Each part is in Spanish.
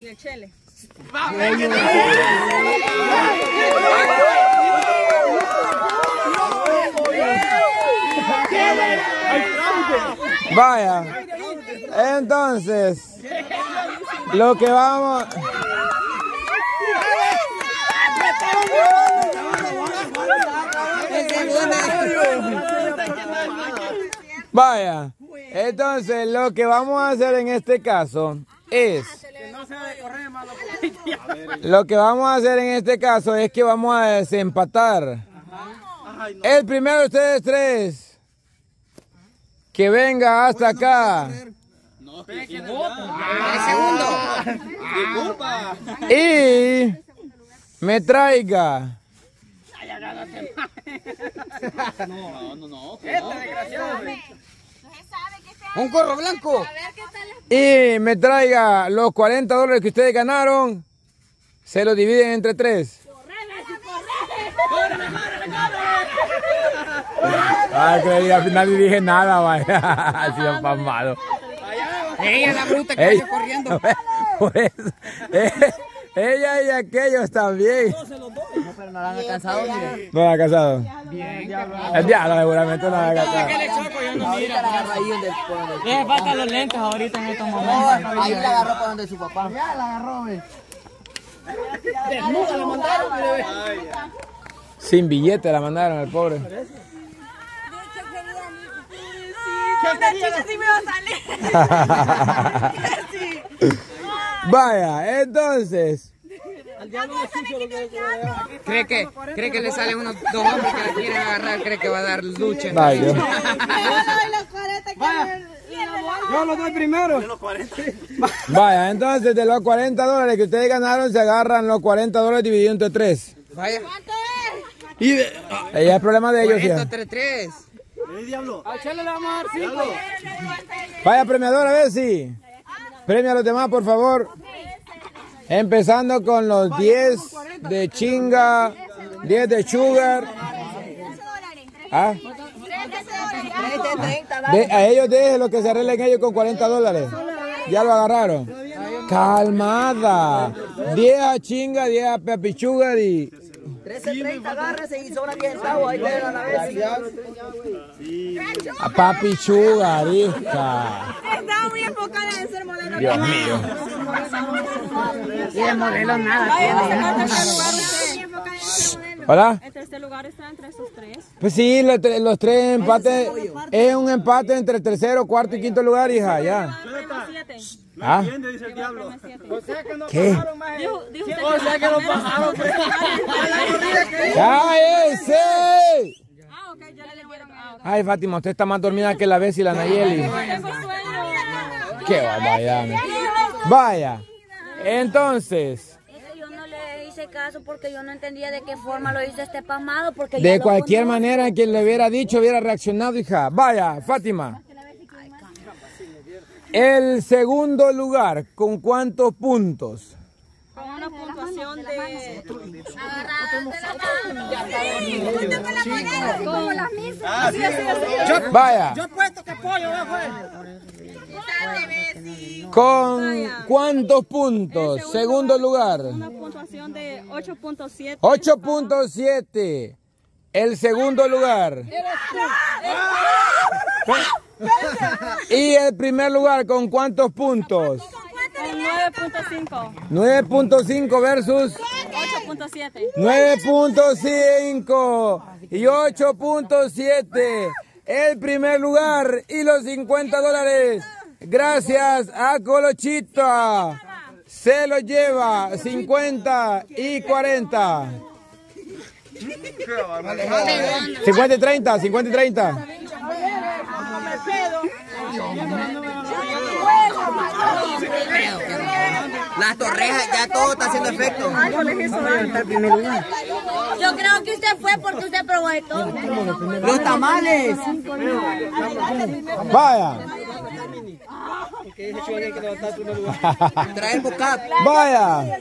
Y el chele. Vaya, entonces, lo que vamos... Vaya, entonces lo que vamos a hacer en este caso es... Lo que vamos a hacer en este caso es que vamos a desempatar. El primero de ustedes tres que venga hasta acá. Y me traiga. Un gorro blanco. Y me traiga los $40 que ustedes ganaron. Se los dividen entre tres. Ay, que al final ni dije nada, vaya. Ha sido pasmado. Ella es la bruta que vaya corriendo. Pues, ella y aquellos también. No, pero no la han alcanzado, mire. ¿No la han alcanzado? Bien. El diablo seguramente no la han alcanzado. Le faltan los lentes ahorita en estos momentos. Ahí la agarró para donde su papá. Ya la agarró, ve. Desnuda la mandaron, mire. Sin billete la mandaron al pobre. Vaya, entonces. ¿Cree que le salen unos dos hombres que la quieren agarrar? ¿Cree que va a dar lucha? Vaya. Yo lo doy primero. Vaya, entonces de los $40 que ustedes ganaron se agarran los $40 divididos entre tres. Vaya. Y ya es problema de ellos. 40 entre 3. Vaya premiador, a ver si premia a los demás, por favor. Empezando con los 10 de chinga, 10 de sugar. ¿Ah? A ellos déjenlo que se arreglen ellos con $40. Ya lo agarraron. Calmada. 10 a chinga, 10 a papi sugar y... 13.30, agárrese y sobra 10 centavos. Ahí te a la vez. A papi sugar, hija. Estaba muy enfocada en ser modelo. Dios mío. Y de modelo nada. ¿Hola? En tercer lugar está entre esos tres. Pues sí, los tres empates. Es un empate entre tercero, cuarto y quinto lugar, hija, ya. ¿Ah? Dice el diablo. ¿Qué? Dijo usted O sea que lo pasaron. ¡Cállese! Ah, ok, ya le dieron. Ay, Fátima, usted está más dormida que la Bessie y la Nayeli. Tengo sueño. ¡Qué barbaridad! Vaya, entonces... Yo no le hice caso porque yo no entendía de qué forma lo hizo este pasmado. Porque De cualquier manera, quien le hubiera dicho, hubiera reaccionado, hija. Vaya, Fátima. El segundo lugar, ¿con cuántos puntos? Con una puntuación de... Como las mismas. Vaya. Yo he puesto que pollo, ¿Con cuántos puntos? Segundo lugar. Una puntuación de 8.7. 8.7. El segundo lugar. Y el primer lugar, ¿con cuántos puntos? Con 9.5. 9.5 versus 8.7. 9.5 y 8.7. El primer lugar y los $50. Gracias a Colochita. Se lo lleva 50 y 40. 50 y 30, 50 y 30. Las torrejas, ya todo está haciendo efecto. Yo creo que usted fue porque usted probó esto. Los tamales. Vaya. Trae el bocado. Vaya.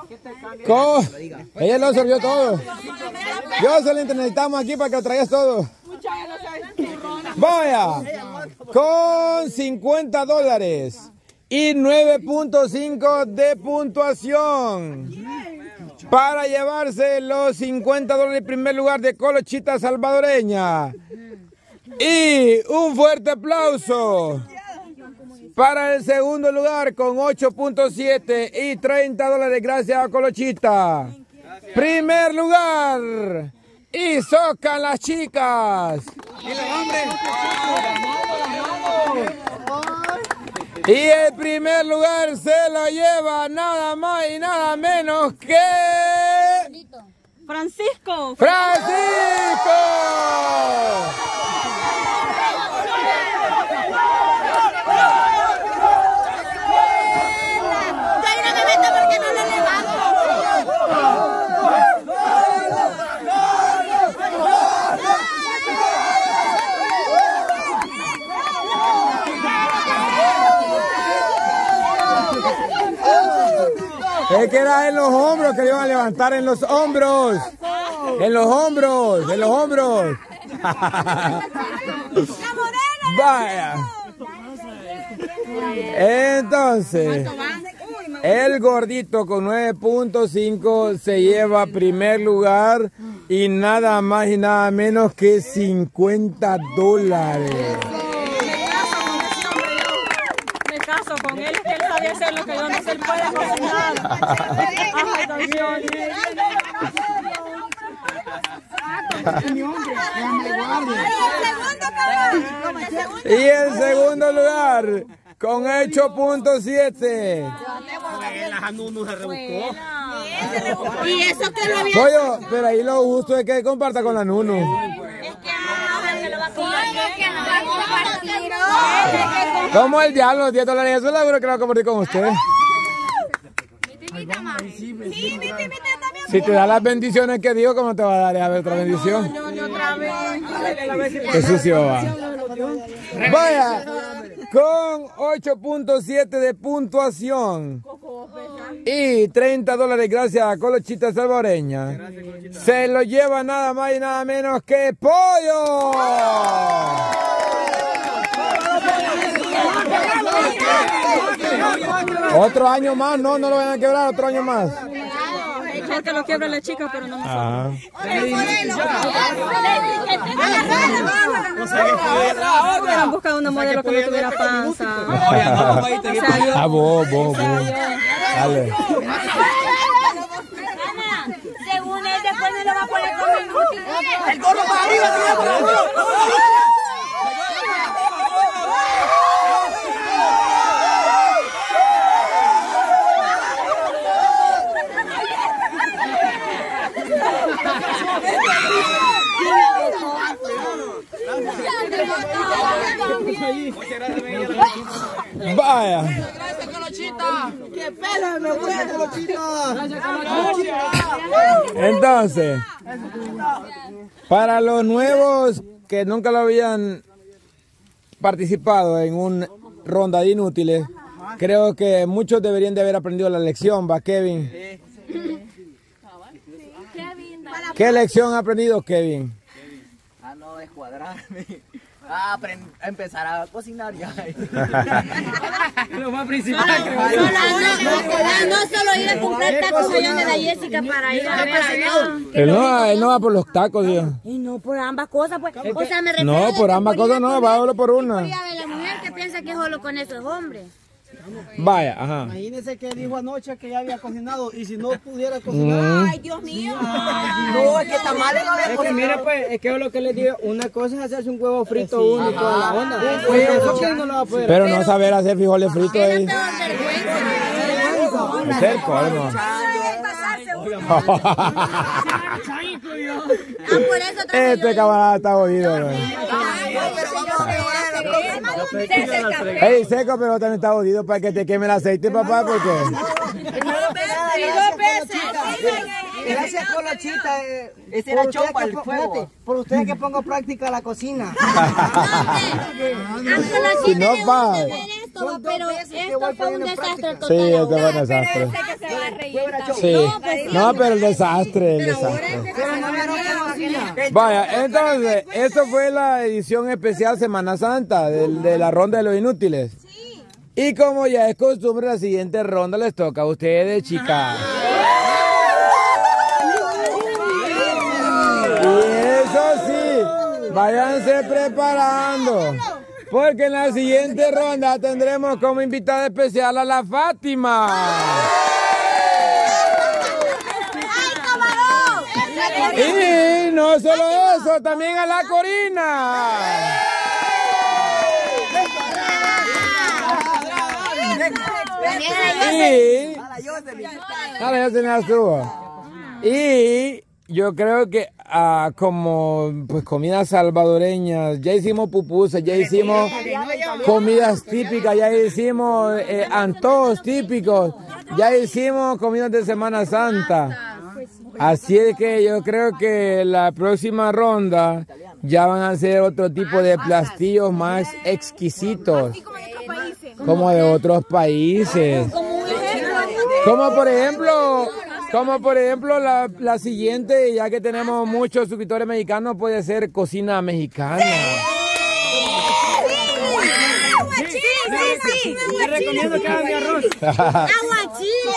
Ella lo absorbió todo. Yo se lo necesitamos aquí para que lo traigas todo. Vaya. Con $50 y 9.5 de puntuación para llevarse los $50 en primer lugar de Colochita Salvadoreña. Y un fuerte aplauso para el segundo lugar con 8.7 y $30. Gracias a Colochita. Primer lugar. Y socan las chicas. Y el primer lugar se lo lleva nada más y nada menos que... Francisco. ¡Francisco! Es que era en los hombros que le iban a levantar, en los hombros. En los hombros, en los hombros. Vaya. Entonces, el gordito con 9.5 se lleva primer lugar y nada más y nada menos que $50. Con él, que él sabía hacer lo que yo no se puede cocinar. Y el segundo lugar con 8.7. Y eso que lo había... Pollo, pero ahí lo justo es que comparta con la Nunu. Es que lo va a compartir. ¿Cómo el diablo? $10. Eso es seguro que lo va a compartir con usted. Si te da las bendiciones que digo, ¿cómo te va a dar? A ver, otra bendición. Qué sucio va. Vaya, con 8.7 de puntuación y $30 gracias a Colochita Salvadoreña. Se lo lleva nada más y nada menos que Pollo. Otro año más, no lo van a quebrar, otro año más. Es que lo quiebra la chica, pero no nosotros. Hubieran buscado una modelo que no tuviera panza. Vos. Dale. Según él, después me lo va a poner como inútil. El gorro para arriba, tira por arriba. Vaya. Gracias, Colochita. ¡Qué pela me voy, Colochita! Gracias, Colochita. Entonces, para los nuevos que nunca lo habían participado en una ronda de inútiles, creo que muchos deberían de haber aprendido la lección, ¿va, Kevin? ¿Qué lección ha aprendido, Kevin? A no descuadrarme. A empezar a cocinar ya. Lo más principal. No solo ir a comprar tacos allá donde la Jessica para ir a ver allá. Él no va por los tacos, tío. Y no por ambas cosas, pues. O sea, me refiero No, a por que ambas cosas no, va solo por una. la mujer que piensa que solo con eso es hombre. Vaya, ajá. Imagínese que dijo anoche que ya había cocinado y si no pudiera cocinar. Ay, Dios mío. No, es que tamales no había Es que cocinado. mire pues, es que lo que les digo, una cosa es hacerse un huevo frito uno y toda la onda. Pues eso que no lo va a poder. Pero no saber hacer frijoles fritos ahí. No te vergüenza. Es el colmo. Por eso Este camarada está jodido, ¿no? Ey, seco, pero también está jodido para que te queme el aceite, papá, porque... Gracias, Colochita. Ese era chopa el fuego. Por ustedes que pongo práctica la cocina. Si no, pa. Pero esto fue un desastre total. Sí, esto fue un desastre. Sí. No, pero el desastre, Vaya, entonces, esto fue la edición especial Semana Santa de la ronda de los inútiles. Y como ya es costumbre, la siguiente ronda les toca a ustedes, chicas. Y eso sí, váyanse preparando, porque en la siguiente ronda tendremos como invitada especial a la Fátima. Y no solo eso, también a la Corina. Y yo creo que como pues comidas salvadoreñas, ya hicimos pupusas, ya hicimos comidas típicas, ya hicimos antojos típicos, ya hicimos comidas de Semana Santa. Así es que yo creo que la próxima ronda ya van a ser otro tipo de platillos más exquisitos, como de otros países. Como por ejemplo la siguiente, ya que tenemos muchos suscriptores mexicanos, puede ser cocina mexicana. Sí. Te recomiendo que hagas mi arroz. Aguachile,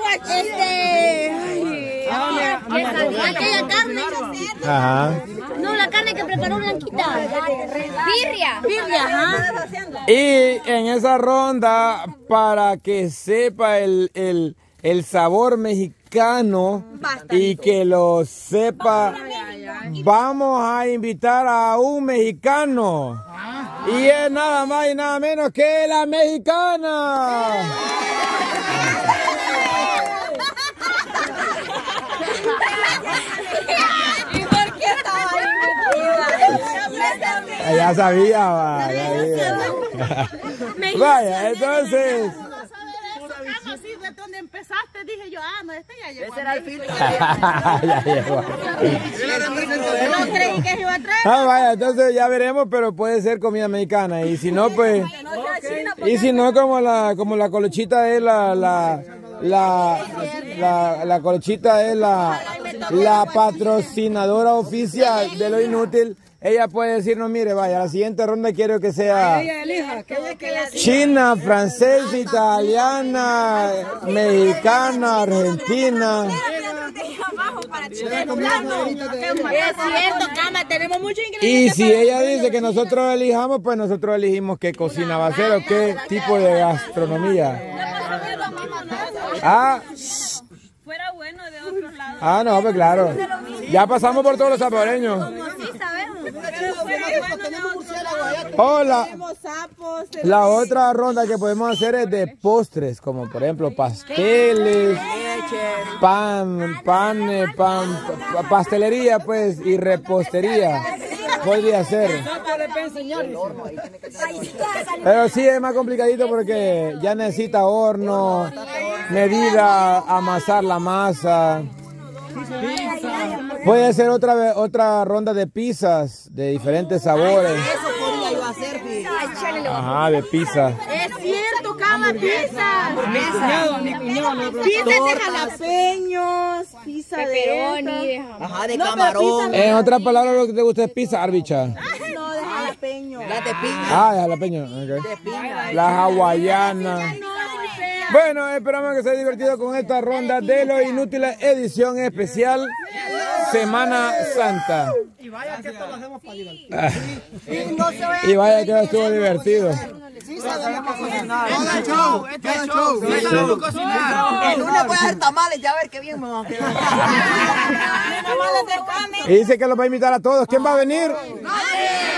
aquella carne. Ajá. No, la carne que preparó Blanquita. Birria, ajá. Y en esa ronda, para que sepa el sabor mexicano y que lo sepa, vamos a invitar a un mexicano. Y es nada más y nada menos que la mexicana. ¿Y por qué estaba ahí? Ya sabía, vaya, entonces. Así de donde empezaste dije yo, no, este ya llegó. Ese era el filtro. Ya llegó. No creí que se iba a traer. Vaya, entonces ya veremos, pero puede ser comida mexicana. Y si no, pues. Y si no, como la colochita es la colochita es la patrocinadora oficial de Lo Inútil. Ella puede decirnos, mire, vaya, la siguiente ronda quiero que sea china, francesa, italiana, mexicana, argentina. Es cierto, Cama, tenemos muchos ingredientes. Y si ella dice que nosotros elijamos, pues nosotros elegimos qué cocina va a ser o qué tipo de gastronomía. Fuera bueno de otros lados. No, pues claro. Ya pasamos por todos los salvadoreños. Hola. La otra ronda que podemos hacer es de postres, como por ejemplo pasteles, pastelería pues y repostería. Podría ser. Pero sí es más complicadito porque ya necesita horno, medida, amasar la masa. Puede ser otra ronda de pizzas de diferentes sabores. Eso podría yo hacer, Ajá, de pizza. Es cierto, Cama, pizza. Pizza de jalapeños, pizza de pepperoni, ajá, de camarón. En otras palabras, lo que te gusta es pizza, Arbicha. No, de jalapeño. La de piña. De jalapeño. Okay. De piña. La hawaiana. Bueno, esperamos que se haya divertido con esta ronda de Lo Inútil, edición especial Semana Santa. Y vaya que esto lo hacemos para divertir. Y vaya que estuvo divertido. Sí sabemos cocinar. Todo show, show. Sí sabemos cocinar. El lunes voy a hacer tamales, ya a ver qué bien me van a quedar. Y dice que los va a invitar a todos. ¿Quién va a venir?